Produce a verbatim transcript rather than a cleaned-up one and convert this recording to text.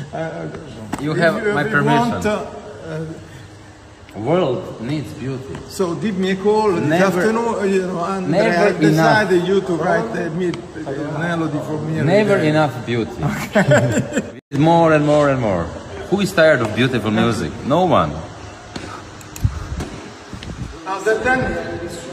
Uh, You have if, my if permission. Want, uh, uh, World needs beauty. so give me a call this Never- afternoon. You know, and never I enough. decided you to write the me- melody for me. Never every day. enough beauty. More and more and more. Who is tired of beautiful music? No one. Now, that then,